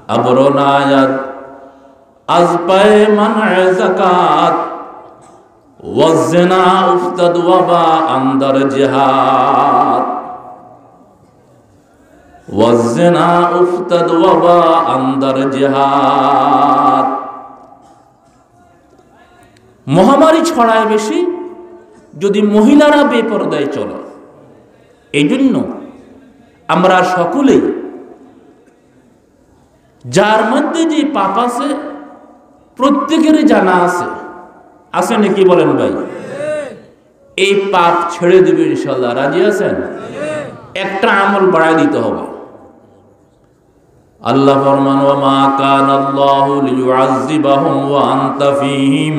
আবরনায়াত আজ পায়ে মানয়ে যাকাত ওয়াজনা উফতাদ ওয়াবা আন্দার জিহাদ ওয়াজনা উফতাদ ওয়াবা আন্দার জিহাদ। মহামারী ছড়ায় বেশি যদি মহিলারা বেপরদায় চলে। এই জন্য আমরা সকলেই যার মধ্যে যে পাপ আছে প্রত্যেকের জানা আছে নাকি বলেন ভাই? এই পাপ ছেড়ে দিবে ইনশাআল্লাহ। রাজি আছেন? একটা আমল বাড়ায় দিতে হবে। আল্লাহ ফরমান ওয়া মা কানাল্লাহু লিয়ুআযযিবাহুম ওয়া আনতা ফীহিম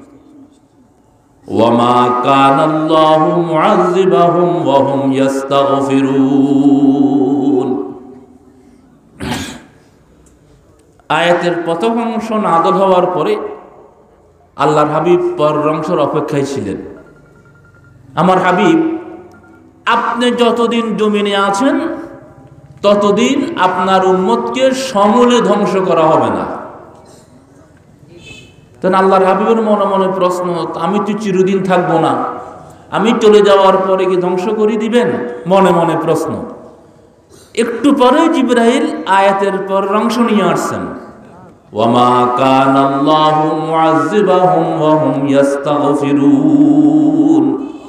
ওয়া মা কানাল্লাহু মুআযযিবাহুম ওয়া হুম ইস্তাগফিরুন। আয়াতের প্রথম অংশ নাযিল হওয়ার পরে আল্লাহর হাবিব পরের অংশের অপেক্ষায় ছিলেন। আমার হাবিব, আপনি যতদিন জমিনে আছেন ততদিন আপনার উম্মতকে সমূলে ধ্বংস করা হবে না। তখন আল্লাহর হাবিবের মনে মনে প্রশ্ন, আমি তো চিরদিন থাকবো না, আমি চলে যাওয়ার পরে কি ধ্বংস করে দিবেন? মনে মনে প্রশ্ন। একটু পরে জিবরাইল আয়াতের পর অংশ নিয়ে আসছেন, ওয়া মা কানাল্লাহু মুআযযিবাহুম ওয়া হুম ইস্তাগফিরুন।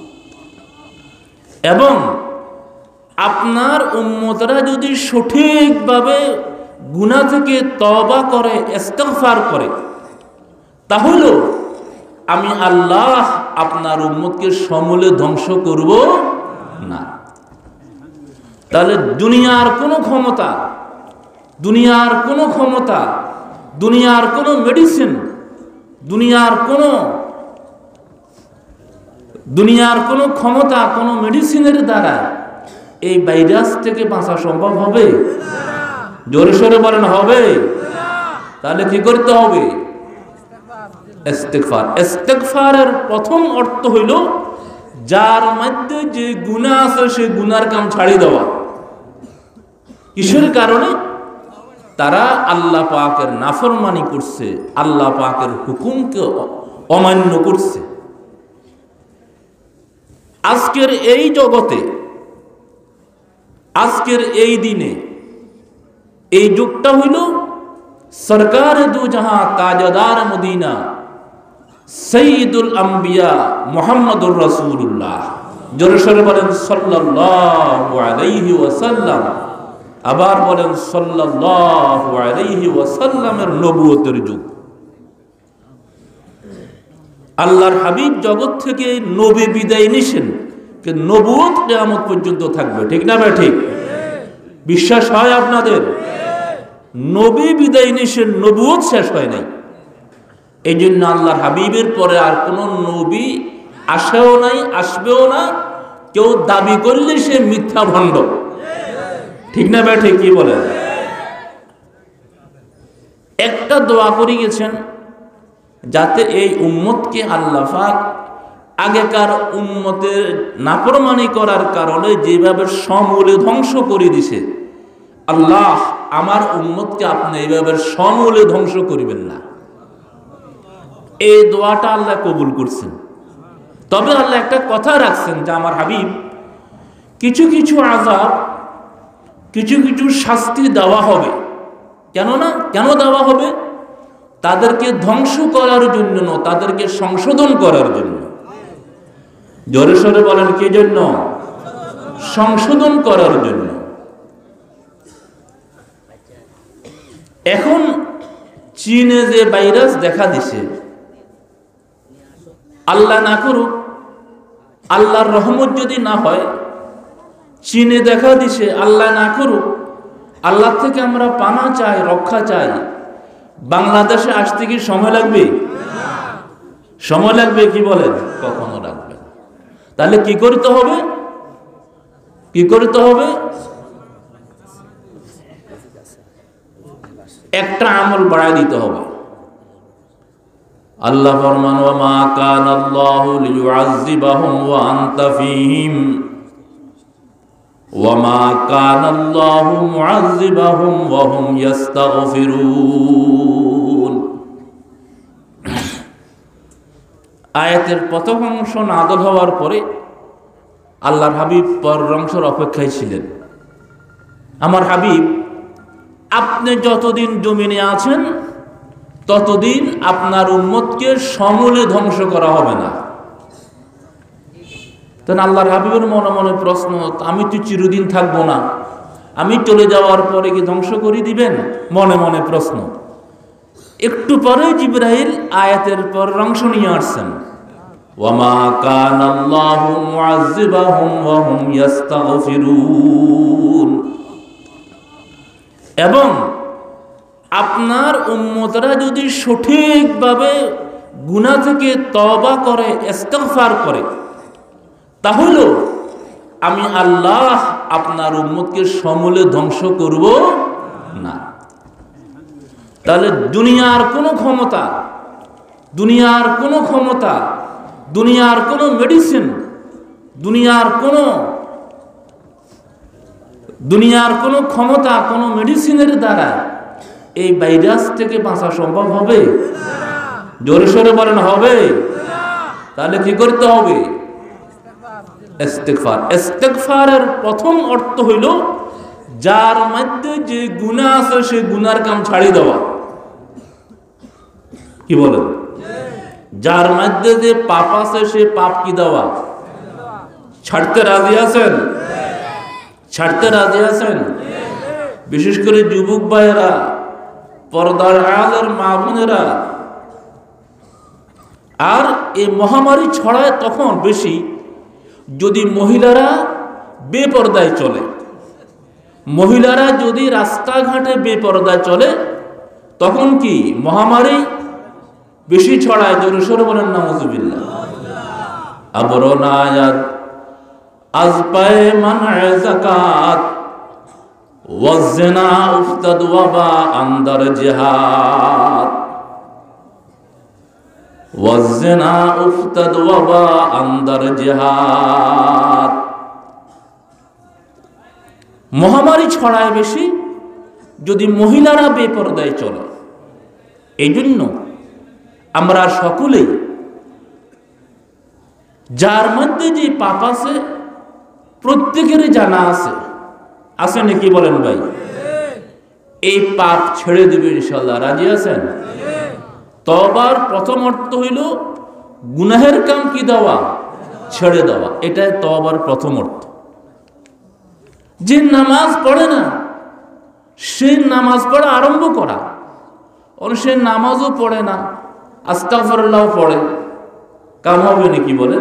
এবং আপনার উম্মতরা যদি সঠিকভাবে গুনাহ থেকে তওবা করে, ইস্তিগফার করে, তাহলে আমি আল্লাহ আপনার উম্মতকে সমূলে ধ্বংস করব না। তাহলে দুনিয়ার কোনো ক্ষমতা, দুনিয়ার কোনো ক্ষমতা, দুনিয়ার কোনো মেডিসিন, দুনিয়ার কোনো ক্ষমতা, কোনো মেডিসিনের দ্বারা এই ভাইরাস থেকে বাঁচা সম্ভব হবে? জোরে সোরে বলেন হবে? তাহলে কি করতে হবে? ইস্তিগফার। ইস্তিগফারের প্রথম অর্থ হইল যার মধ্যে যে গুনাহ আছে সেই গুনার কাম ছাড়িয়ে দেওয়া। কিসের কারণে? তারা আল্লাহ পাকের নাফরমানি করছে, আল্লাহ পাকের হুকুমকে অমান্য করছে। আজকের এই জগতে, আজকের এই দিনে, এই যুগটা হইল সরকার দু জাহাঁ তাজদার মদিনা সৈয়দুল আম্বিয়া মুহাম্মদুর রাসূলুল্লাহ। জোরে সোরে বলেন সাল্লাল্লাহু আলাইহি ওয়াসাল্লাম। আবার বলেন সাল্লাল্লাহু আলাইহি ওয়াসাল্লামের নবুয়তের যুগ। আল্লাহর হাবিব জগৎ থেকে নবী বিদায় নিছেন, কিন্তু নবুয়ত কিয়ামত পর্যন্ত থাকবে। ঠিক না ভাই? ঠিক বিশ্বাস হয় আপনাদের? নবী বিদায় নিছেন, নবুয়ত শেষ হয় নাই। এই জন্য আল্লাহর হাবিবের পরে আর কোন নবী আসেও নাই, আসবেও না। কেউ দাবি করলে সে মিথ্যা ভণ্ড। ঠিক না ভাই? ঠিক কি বলেন? একটা দোয়া করে গেছেন যাতে এই উম্মতকে আল্লাহ পাক আগেকার উম্মতের নাফরমানি করার কারণে যেভাবে সমূলে ধ্বংস করে দিছে, আল্লাহ আমার উম্মতকে আপনি এইভাবে সমূলে ধ্বংস করিবেন না। এই দোয়াটা আল্লাহ কবুল করছেন। তবে আল্লাহ একটা কথা রাখছেন যে আমার হাবিব কিছু কিছু আযাব, কিছু কিছু শাস্তি দেওয়া হবে। কেন দেওয়া হবে? তাদেরকে ধ্বংস করার জন্য না, তাদেরকে সংশোধন করার জন্য। জোরে সোরে বলেন কি জন্য? সংশোধন করার জন্য। এখন চীনে যে ভাইরাস দেখা দিছে, আল্লাহ না করুক, আল্লাহর রহমত যদি না হয়, চীনে দেখা দিছে, আল্লাহ না করুক, আল্লাহ থেকে আমরা পানা চাই, রক্ষা চাই। বাংলাদেশে আসতে কি সময় লাগবে? সময় লাগবে কি বলেন? কখনো লাগবে। তাহলে কি করতে হবে? কি করতে হবে? একটা আমল বাড়ায় দিতে হবে। আল্লাহ ফরমান ওয়া মা কানাল্লাহু লিয়ুআযযিবাহুম ওয়া আনতা ফীহিম ওয়ামা কানাল্লাহু মুআযযিবাহুম ওয়া হুম ইস্তাগফিরুন। আয়াতের প্রথম অংশ নাযিল হওয়ার পরে আল্লাহর হাবিব পরের অংশের অপেক্ষায় ছিলেন। আমার হাবিব, আপনি যতদিন জমিনে আছেন ততদিন আপনার উম্মতকে সমূলে ধ্বংস করা হবে না। তখন আল্লাহর হাবিবের মনে মনে প্রশ্ন, আমি তো চিরদিন থাকবো না, আমি চলে যাওয়ার পরে কি ধ্বংস করে দিবেন? মনে মনে প্রশ্ন। একটু পরে জিবরাইল আয়াতের পর অংশ নিয়ে আসছেন, ওয়ামা কানাল্লাহু মুআযযিবাহুম ওয়া হুম ইস্তাগফিরুন। এবং আপনার উম্মতরা যদি সঠিকভাবে গুনাহ থেকে তওবা করে, ইস্তিগফার করে, তাহলে আমি আল্লাহ আপনার উম্মতকে সমূলে ধ্বংস করব না। তাহলে দুনিয়ার কোনো ক্ষমতা, দুনিয়ার কোনো ক্ষমতা, দুনিয়ার কোনো মেডিসিন, দুনিয়ার কোনো ক্ষমতা, কোনো মেডিসিনের দ্বারা এই ভাইরাস থেকে বাঁচা সম্ভব হবে? জোরে সোরে বলেন, হবে? তাহলে কি করতে হবে? ইস্তিগফার। ইস্তিগফারের প্রথম অর্থ হইল যার মধ্যে যে গুনাহ আছে সে গুনার কাম ছাড়ি দেওয়া। কি বলেন? যার মধ্যে যে পাপ আছে সে পাপ কি দেওয়া? ছাড়তে রাজি আছেন? ছাড়তে রাজি আছেন? বিশেষ করে যুবক ভাইয়েরা, পর্দার আড়ালের মা বোনেরা। আর এই মহামারী ছড়ায় তখন বেশি যদি মহিলারা বেপরদায় চলে। মহিলারা যদি রাস্তাঘাটে বেপরদায় চলে তখন কি মহামারী বেশি ছড়ায়। জোরে সোরে বলেন নাউযুবিল্লাহ। আবরনায়াত আজপায়ে মানএ যাকাত ওয়াজ-জিনা উফতাদ ওয়াবা আন্দার জিহাদ। ওয়াজ-জিনা উফতাদ ওয়াবা আন্দার জিহাদ। মহামারী ছড়ায় বেশি যদি মহিলারা বেপরদায় চলে। এই জন্য আমরা সকলেই যার মধ্যে যে পাপ আছে প্রত্যেকেরই জানা আছে। আছে নাকি বলেন ভাই? এই পাপ ছেড়ে দিবে ইনশাআল্লাহ। রাজি আছেন? তওবার প্রথম অর্থ হইল গুনাহের কাম কি দেওয়া? ছেড়ে দেওয়া। এটাই তওবার প্রথম অর্থ। যে নামাজ পড়ে না সে নামাজ পড়া আরম্ভ করা। আর সে নামাজও পড়ে না, আস্তাগফিরুল্লাহ পড়ে, কাম হবে নাকি বলেন?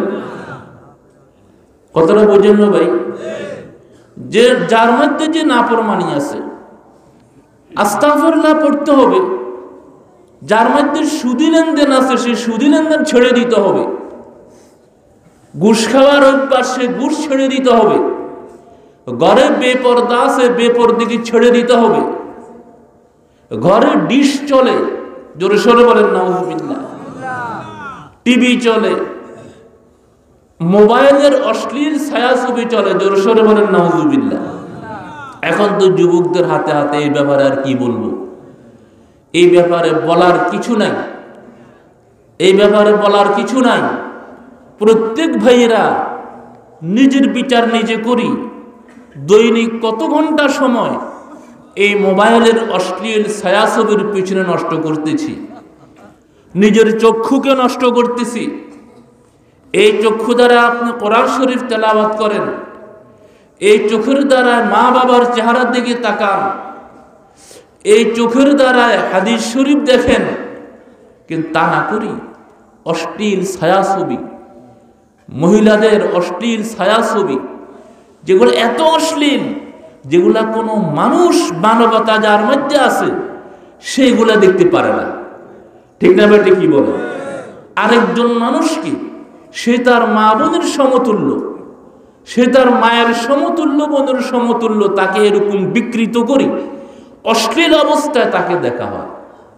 কতটা বোঝেন না ভাই? যে যার মধ্যে যে নাফরমানি আছে আস্তাগফিরুল্লাহ পড়তে হবে। যার মধ্যে সুদি লেনদেন আছে সে সুদি লেনদেন ছেড়ে দিতে হবে। ঘুষ খাওয়ার অভ্যাস সে ঘুষ ছেড়ে দিতে হবে। ঘরে বেপরদা আছে বেপরদিকে ছেড়ে দিতে হবে। ঘরে ডিশ চলে, জোরে সোরে বলেন নাউযুবিল্লাহ। টিভি চলে, মোবাইলের অশ্লীল ছায়াছবি চলে, জোরে সোরে বলেন নাউযুবিল্লাহ। এখন তো যুবকদের হাতে হাতে। এই ব্যাপারে আর কি বলবো? এই ব্যাপারে বলার কিছু নাই। এই ব্যাপারে বলার কিছু নাই। প্রত্যেক ভাইয়েরা নিজের বিচার নিজে করি। দৈনিক কত ঘন্টা সময় এই মোবাইলের অশ্লীল ছায়াছবির পিছনে নষ্ট করতেছি। নিজের চক্ষুকে নষ্ট করতেছি। এই চক্ষু দ্বারা আপনি কোরআন শরীফ তেলাওয়াত করেন, এই চোখের দ্বারা মা বাবার চেহারার দিকে তাকান, এই চোখের দ্বারা হাদিস শরীফ দেখেন, কিন্তু তা না করি অশ্লীল ছায়াছবি, মহিলাদের অশ্লীল ছায়াছবি, যেগুলো এত অশ্লীল যেগুলা কোনো মানুষ মানবতা যার মধ্যে আছে সেইগুলা দেখতে পারে না। ঠিক না বেটে? কি বলে? আরেকজন মানুষ কি সে তার মা বোনের সমতুল্য, সে তার মায়ের সমতুল্য, বোনের সমতুল্য, তাকে এরকম বিকৃত করি অশ্লীল অবস্থায় তাকে দেখা হয়।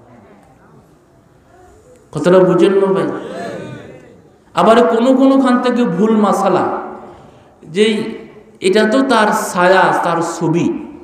কথাটা বুঝেন না ভাই? আবার কোনো খান থেকে ভুল মাসালা, যেই এটা তো তার ছায়া, তার ছবি।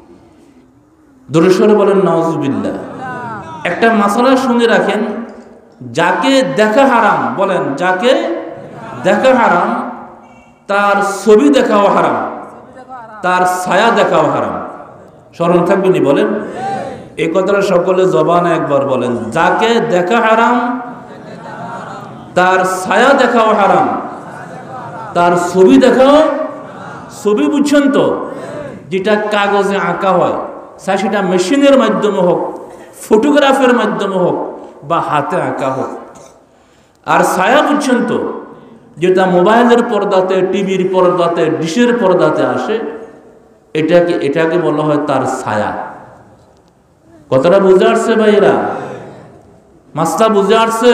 দরুদ বলেন নাউজুবিল্লাহ। একটা মাসালা শুনে রাখেন, যাকে দেখা হারাম, বলেন যাকে দেখা হারাম, তার ছবি দেখাও হারাম, তার ছায়া দেখাও হারাম। স্মরণ থাকবেনি বলেন এই কথাটা সকলে জবানে একবার বলেন, যাকে দেখা হারাম, তার ছায়া দেখাও হারাম, তার ছবি দেখাও। ছবি বুঝছেন তো, যেটা কাগজে আঁকা হয়, সেটা মেশিনের মাধ্যমে হোক, ফটোগ্রাফের মাধ্যমে হোক, বা হাতে আঁকা হোক। আর ছায়া বুঝছেন তো, যেটা মোবাইলের পর্দাতে, টিভির পর্দাতে, ডিশের পর্দাতে আসে, এটাকে বলা হয় তার ছায়া। কথাটা বুঝে আসছে ভাইয়েরা? মাসটা বুঝে আসছে?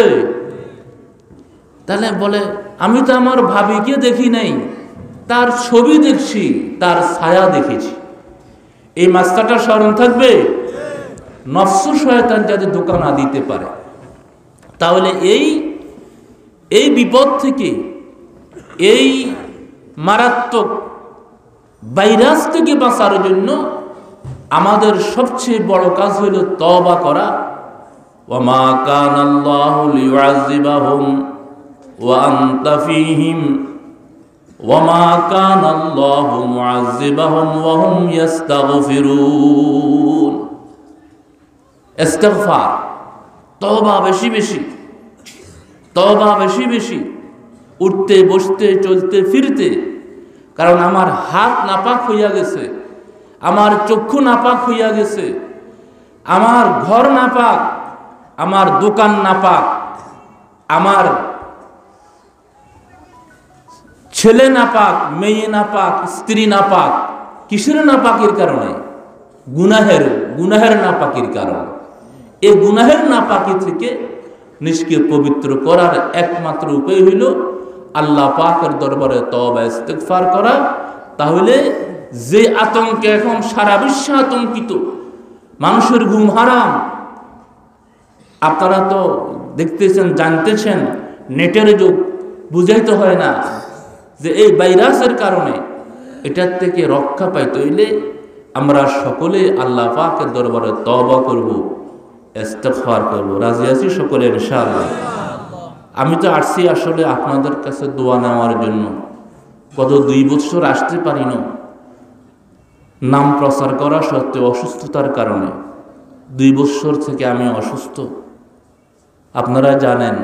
তাহলে বলে আমি তো আমার ভাবিকে দেখি নাই, তার ছবি দেখছি, তার ছায়া দেখেছি। এই মাসটাটা স্মরণ থাকবে। নফস শয়তান যাতে ধোঁকা না দিতে পারে। তাহলে এই বিপদ থেকে, এই মারাত্মক ভাইরাস থেকে বাঁচার জন্য আমাদের সবচেয়ে বড় কাজ হলো তওবা করা। ওয়ামা কানাল্লাহু লিয়ুআযিবাহুম ওয়া আনতা ফীহিম ওয়ামা কানাল্লাহু মুআযিবাহুম ওয়া হুম ইস্তাগফিরুন। ইস্তিগফার, তওবা বেশি বেশি, তওবা বেশি বেশি, উঠতে বসতে চলতে ফিরতে। কারণ আমার হাত নাপাক হইয়া গেছে, আমার চক্ষু নাপাক হইয়া গেছে, আমার ঘর নাপাক, আমার দোকান নাপাক, আমার ছেলে নাপাক, মেয়ে নাপাক, স্ত্রী নাপাক। কিসের নাপাকের কারণে? গুনাহের নাপাকির কারণে। এই গুনাহের নাপাকি থেকে নিজকে পবিত্র করার একমাত্র উপায় হইল আল্লাহ পাকের দরবারে তওবা ইস্তিগফার করা। তাহলে যে আতঙ্কে এখন সারা বিশ্ব আতঙ্কিত, মানুষের ঘুম হারাম, আপনারা তো দেখতেছেন, জানতেছেন, নেটের যুগ, বুঝাইতে হয় না যে এই ভাইরাসের কারণে এটার থেকে রক্ষা পাইতে হইলে আমরা সকলে আল্লাহ পাকের দরবারে তওবা করব, ইস্তিগফার করব। রাজি আছি সকলে ইনশাআল্লাহ? আমি তো আসছি আসলে আপনাদের কাছে দোয়া নেওয়ার জন্য। গত 2 বছর আসতে পারি না, নাম প্রচার করা সত্ত্বেও অসুস্থতার কারণে 2 বছর থেকে আমি অসুস্থ। আপনারা জানেন,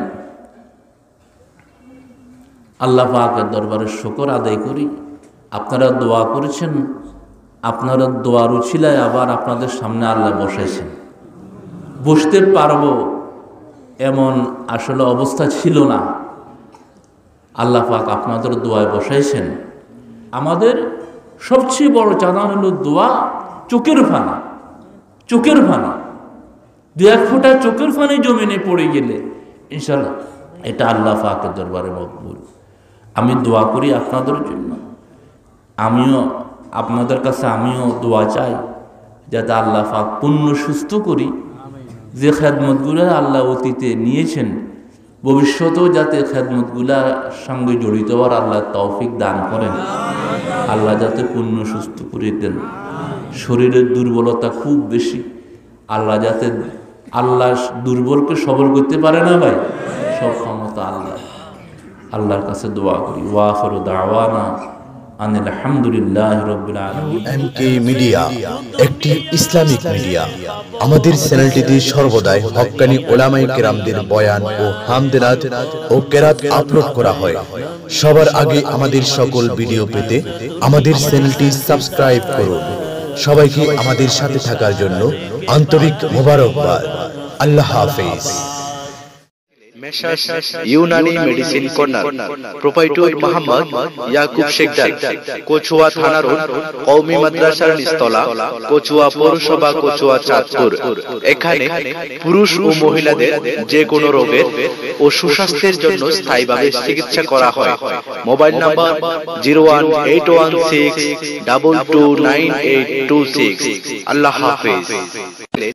আল্লাহ পাকের দরবারে শুকর আদায় করি। আপনারা দোয়া করেছেন, আপনারা দোয়ার উছিলায় আবার আপনাদের সামনে আল্লাহ বসাইছেন। বসতে পারবো এমন আসলে অবস্থা ছিল না, আল্লাহ পাক আপনাদের দোয়ায় বসাইছেন। আমাদের সবচেয়ে বড় চাঁদা হলো দোয়া। চোখের ফানা, চোখের ফানা, 2-1 ফোঁটা চোখের ফানি জমিনে পড়ে গেলে ইনশাআল্লাহ এটা আল্লাহ পাকের দরবারে মকবুল। আমি দোয়া করি আপনাদের জন্য, আমিও আপনাদের কাছে আমিও দোয়া চাই যাতে আল্লাহ পাক পূর্ণ সুস্থ করি। যে খেদমতগুলো আল্লাহ অতীতে নিয়েছেন, ভবিষ্যতেও যাতে খেদমতগুলার সঙ্গে জড়িত হওয়ার আল্লাহ তৌফিক দান করেন। আল্লাহ যাতে পূর্ণ সুস্থ করে দেন। শরীরের দুর্বলতা খুব বেশি, আল্লাহ যাতে, আল্লাহ দুর্বলকে সবল করতে পারে না ভাই, সব ক্ষমতা আল্লাহ। আল্লাহর কাছে দোয়া করি। ওয়া আখিরু দাওয়ানা আনিল হামদুলিল্লাহি রাব্বিল আলামিন। MK মিডিয়া একটি ইসলামিক মিডিয়া। আমাদের চ্যানেলটিতে সর্বদাই হক্কানি উলামায়ে কেরামদের বয়ান ও হামদনাত ও কেরাত আপলোড করা হয়। সবার আগে আমাদের সকল ভিডিও পেতে আমাদের চ্যানেলটি সাবস্ক্রাইব করুন। সবাইকে আমাদের সাথে থাকার জন্য আন্তরিক মোবারকবাদ। আল্লাহ হাফেজ। Messrs Unani medicine corner, proprietor Mohammad Yakub Shekhdar, Kachua থানা রোড, কওমি মাদ্রাসার নিচতলা, কচুয়া পৌরসভা, কচুয়া চাঁদপুর। এখানে পুরুষ ও মহিলাদের যে কোনো রোগের ও সুস্বাস্থ্যের জন্য স্থায়ীভাবে চিকিৎসা করা হয়। Mobile number 01816229826। আল্লাহ হাফেজ।